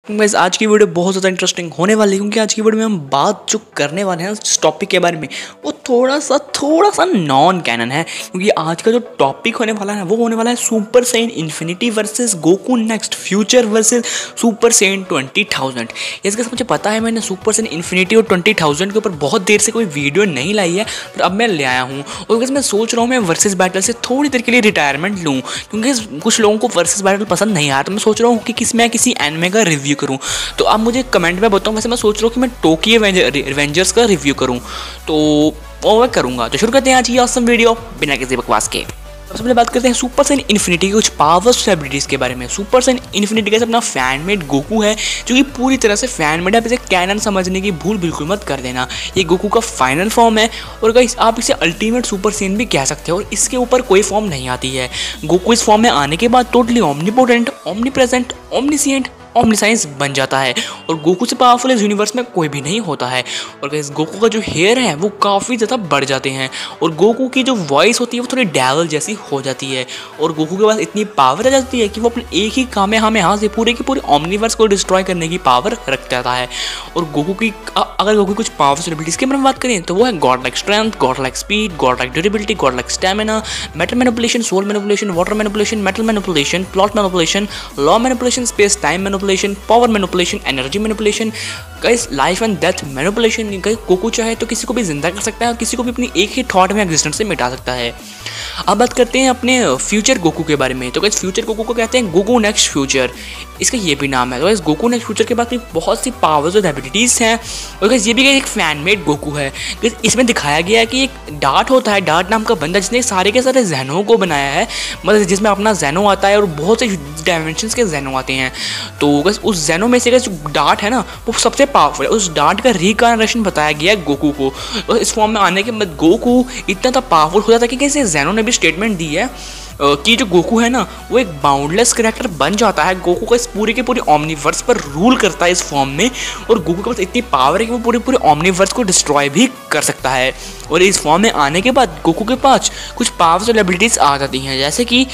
Guys आज की video बहुत ज़्यादा इंटरेस्टिंग होने वाली है क्योंकि आज की वीडियो में हम बात जो करने वाले हैं इस टॉपिक के बारे में वो थोड़ा सा नॉन कैनन है। क्योंकि आज का जो टॉपिक होने वाला है वो होने वाला है super Saiyan infinity versus Goku next future versus super Saiyan 20,000। इसका मुझे पता है मैंने सुपर सैयन इन्फिनिटी और 20,000 के ऊपर बहुत देर से कोई वीडियो नहीं लाई है, पर अब मैं ले आया हूँ। और वैसे मैं सोच रहा हूँ मैं वर्सेस बैटल से थोड़ी देर के लिए रिटायरमेंट लूँ क्योंकि कुछ लोगों को वर्सेस बैटल पसंद नहीं आया, तो मैं सोच रहा हूँ कि मैं किसी एनिमे का रिव्यू करूं। तो आप मुझे कमेंट में बताओ। वैसे मैं सोच रहा हूँ कि मैं टोक्यो रिवेंजर्स का रिव्यू करूं, तो वो मैं करूंगा। तो शुरू करते हैं आज की ऑसम वीडियो बिना किसी बकवास के। सबसे पहले बात करते हैं सुपर सैयन इन्फिनिटी के कुछ पावर्स एबिलिटीज़ के बारे में। सुपर सैयन इन्फिनिटी का अपना फैन मेड गोकू है जो कि पूरी तरह से फैन मेड है। आप इसे कैनन समझने की भूल बिल्कुल मत कर देना। ये गोकू का फाइनल फॉर्म है और गाइस आप इसे अल्टीमेट सुपर सैयन भी कह सकते हो और इसके ऊपर कोई फॉर्म नहीं आती है। गोकू इस फॉर्म में आने के बाद totally omnipotent, omnipresent, omniscient, omniscience बन जाता है और गोकू से पावरफुल इस यूनिवर्स में कोई भी नहीं होता है। और गाइस गोकू का जो हेयर है वो काफ़ी ज़्यादा बढ़ जाते हैं और गोकू की जो वॉइस होती है वो थोड़ी डेविल जैसी हो जाती है और गोकू के पास इतनी पावर आ जाती है कि वो अपने एक ही कामेहामेहा से पूरे के पूरे ओमनीवर्स को डिस्ट्रॉय करने की पावर रख जाता है। और गोकू की अगर गोकू कुछ पावर्स एबिलिटीज़ के बारे में बात करें तो वो है god like strength, god like speed, god like durability, god like stamina, metal manipulation, soul manipulation, water manipulation, metal manipulation, plot manipulation, law manipulation, space time manipulation, power manipulation, energy manipulation, guys life and death manipulation. Goku चाहे तो किसी को भी जिंदा कर सकता है और किसी को भी अपनी एक ही थॉट में एग्जिस्टेंस से मिटा सकता है। अब बात करते हैं अपने फ्यूचर गोकू के बारे में। तो गाइस फ्यूचर गोकू को कहते हैं गोकू नेक्स्ट फ्यूचर, इसका ये भी नाम है। तो गाइस गोकू नेक्स्ट फ्यूचर के बाद भी बहुत सी पावर्स और एबिलिटीज़ हैं और गाइस ये भी एक फैन मेड गोकू है। गाइस इसमें दिखाया गया है कि एक डार्ट होता है, डार्ट नाम का बंदा जिसने सारे के सारे जैनो को बनाया है, मतलब जिसमें अपना जैनो आता है और बहुत से डायमेंशंस के जैनो आते हैं। तो गाइस उस जैनो में से गाइस जो डार्ट है ना वो सबसे पावरफुल है। उस डार्ट का रिकार्नेशन बताया गया है गोकू को और इस फॉर्म में आने के बाद गोकू इतना पावरफुल हो जाता है कि कैसे जैनो ने भी स्टेटमेंट दी है कि जो गोकू है ना वो एक बाउंडलेस कैरेक्टर बन जाता है। गोकू का इस पूरे के पूरे ओमनीवर्स पर रूल करता है इस फॉर्म में और गोकू के पास इतनी पावर है कि वो पूरे पूरे ओमनीवर्स को डिस्ट्रॉय भी कर सकता है। और इस फॉर्म में आने के बाद गोकू के पास कुछ पावर्स और एबिलिटीज़ आ जाती हैं जैसे कि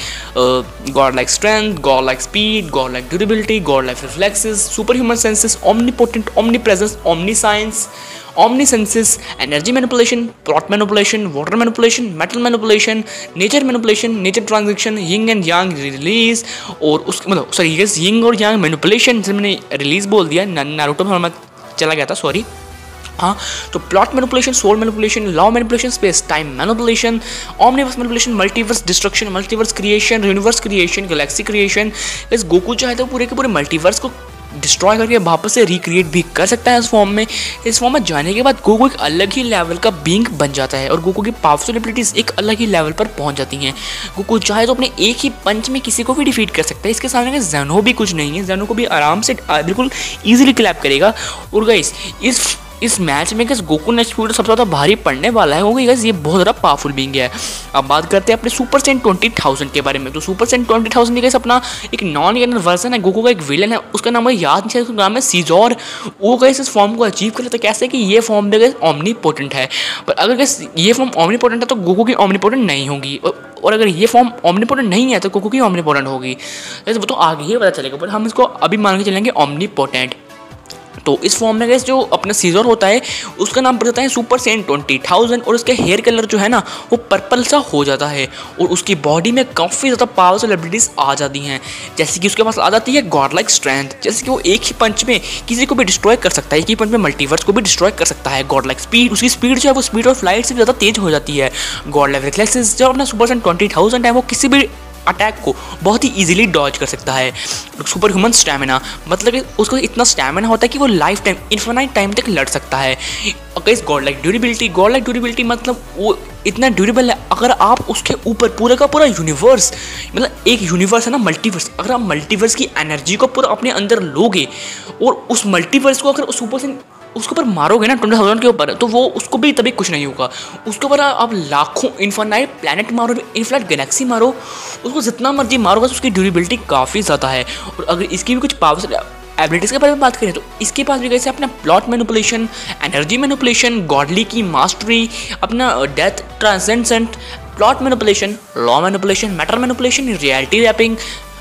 god like strength, god like speed, god like durability, god like reflexes, super human senses, omnipotent, omnipresence, omniscience, omnisenses, energy manipulation, plot manipulation, water manipulation, metal manipulation, nature manipulation, nature transaction, yin and yang release और उसके मतलब sorry yes Ying और यांग manipulation से मैंने release बोल दिया, Naruto में मैं चला गया था सॉरी। हाँ, तो plot manipulation, soul manipulation, law manipulation, space time manipulation, omniverse manipulation, multiverse destruction, multiverse creation, universe creation, galaxy creation. इस गोकू चाहे तो पूरे के पूरे मल्टीवर्स को डिस्ट्रॉय करके वापस से रिक्रिएट भी कर सकता है इस फॉर्म में। इस फॉर्म में जाने के बाद गोकू एक अलग ही लेवल का बीइंग बन जाता है और गोकू की पावरफुल एबिलिटीज एक अलग ही लेवल पर पहुंच जाती हैं। गोकू चाहे तो अपने एक ही पंच में किसी को भी डिफीट कर सकता है। इसके सामने ज़ेनो भी कुछ नहीं है, ज़ेनो को भी आराम से बिल्कुल ईजिली क्लैप करेगा। और गाइस इस मैच में गाइस गोकू नेक्स्ट फ्यूचर सबसे ज़्यादा भारी पड़ने वाला है क्योंकि गाइस ये बहुत ज़्यादा पावरफुल बीइंग है। अब बात करते हैं अपने सुपर सैयन 20,000 के बारे में। तो सुपर सैयन 20,000 गाइस अपना एक नॉन कैनन वर्जन है। गोकू का एक विलन है, उसका नाम मुझे याद नहीं है, उसका नाम है सीजोर। वो गाइस इस फॉर्म को अचीव कर लेता है कैसे कि ये फॉर्म में गाइस ओमनीपोटेंट है, पर अगर गाइस ये फॉर्म ओमनीपोटेंट है तो गोकू की ओमनीपोटेंट नहीं होगी और अगर ये फॉर्म ओमनीपोटेंट नहीं है तो गोकू की ओमनीपोटेंट होगी। वो तो आगे ही पता चलेगा, पर हम इसको अभी मान के चलेंगे ओमनीपोटेंट। तो इस फॉर्म में गाइस जो अपना सीजर होता है उसका नाम पड़ जाता है सुपर सैयन 20,000 और उसके हेयर कलर जो है ना वो पर्पल सा हो जाता है और उसकी बॉडी में काफ़ी ज़्यादा पावर्स और एबिलिटीज़ आ जाती हैं जैसे कि उसके पास आ जाती है गॉड लाइक स्ट्रेंथ, जैसे कि वो एक ही पंच में किसी को भी डिस्ट्रॉय कर सकता है, एक ही पंच में मल्टीवर्स को भी डिस्ट्रॉय कर सकता है। गॉड लाइक स्पीड, उसकी स्पीड जो है वो स्पीड ऑफ लाइट से ज़्यादा तेज हो जाती है। गॉड लाइक रिफ्लेक्सेस, जो अपना सुपर सैयन 20,000 है वो किसी भी अटैक को बहुत ही इजीली डॉज कर सकता है। सुपर ह्यूमन स्टैमिना, मतलब कि उसको इतना स्टैमिना होता है कि वो लाइफ टाइम इन्फिनाइट टाइम तक लड़ सकता है। और guys god like durability, god like durability मतलब वो इतना ड्यूरेबल है अगर आप उसके ऊपर पूरा का पूरा यूनिवर्स, मतलब एक यूनिवर्स है ना मल्टीवर्स, अगर आप मल्टीवर्स की एनर्जी को पूरा अपने अंदर लोगे और उस मल्टीवर्स को अगर उस सुपर सैयन उसके ऊपर मारोगे ना 20,000 के ऊपर तो वो उसको भी तभी कुछ नहीं होगा। उसके ऊपर आप लाखों इन्फिनाइट प्लैनेट मारो, इन्फिनाइट गैलेक्सी मारो, उसको जितना मर्जी मारोगे तो उसकी ड्यूरेबिलिटी काफ़ी ज़्यादा है। और अगर इसकी भी कुछ पावर्स एबिलिटीज़ के बारे में बात करें तो इसके पास भी कैसे अपना plot manipulation, energy manipulation, godly की मास्टरी, अपना death transcendent, plot manipulation, law manipulation, matter manipulation, reality warping,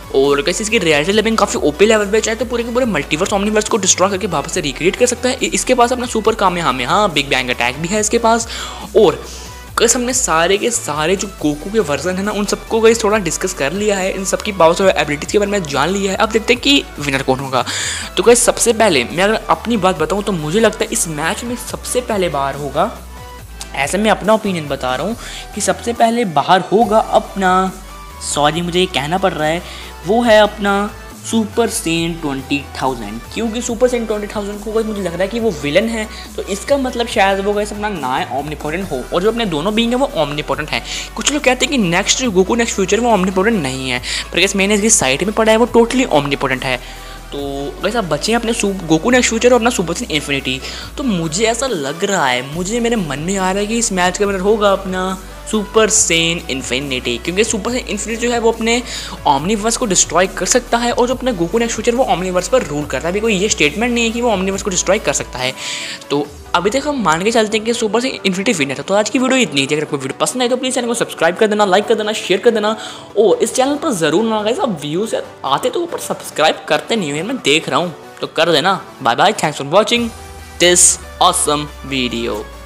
और कैसे इसकी रियलिटी लेवलिंग काफ़ी ओपी लेवल पे, चाहे तो पूरे के पूरे मल्टीवर्स ओमनीवर्स को डिस्ट्रॉय करके वापस से रिक्रिएट कर सकता है। इसके पास अपना super Kamehameha big bang attack भी है इसके पास। और कैसे हमने सारे के सारे जो गोकू के वर्जन है ना उन सबको गाइस थोड़ा डिस्कस कर लिया है, इन सबकी पावर्स और एबिलिटीज़ के बारे में जान लिया है। अब देखते हैं कि विनर कौन होगा। तो गाइस सबसे पहले मैं अगर अपनी बात बताऊँ तो मुझे लगता है इस मैच में सबसे पहले बाहर होगा, ऐसे मैं अपना ओपिनियन बता रहा हूँ कि सबसे पहले बाहर होगा अपना, सॉरी मुझे ये कहना पड़ रहा है, वो है अपना सुपर सेन 20,000। क्योंकि सुपर सेन 20,000 को मुझे लग रहा है कि वो विलन है, तो इसका मतलब शायद वो कैसे अपना ना ओमनीपोटेंट हो, और जो अपने दोनों बीइंग है वो ओमनीपोटेंट है। कुछ लोग कहते हैं कि नेक्स्ट गोकू नेक्स्ट फ्यूचर वो ओमनीपोटेंट नहीं है, पर कैसे मैंने इसकी साइड में पढ़ा है वो टोटली ओमनीपोटेंट है। तो वैसे आप बचे हैं अपने गोकू नेक्स्ट फ्यूचर और अपना सुपर सेन इन्फिनिटी। तो मुझे ऐसा लग रहा है, मुझे मेरे मन में आ रहा है कि इस मैच का विनर होगा अपना सुपर सेन इन्फिनिटी, क्योंकि सुपर सेन इन्फिनिटी जो है वो अपने ओमनीवर्स को डिस्ट्रॉय कर सकता है, और जो अपने गोकू नेक्स्ट फ्यूचर वो ओमनीवर्स पर रूल करता है। अभी कोई ये स्टेटमेंट नहीं है कि वो ओमनीवर्स को डिस्ट्रॉय कर सकता है। तो अभी तक हम मान के चलते हैं कि सुपर सेन इन्फिनिटी विनर है। तो आज की वीडियो इतनी थी। अगर आपको वीडियो पसंद आए तो प्लीज़ चैनल को सब्सक्राइब कर देना, लाइक कर देना, शेयर कर देना, और इस चैनल पर ज़रूर ना गाइस आप व्यूज़ आते तो ऊपर सब्सक्राइब करते नहीं हो, मैं देख रहा हूँ, तो कर देना। Bye bye, thanks for watching this awesome video.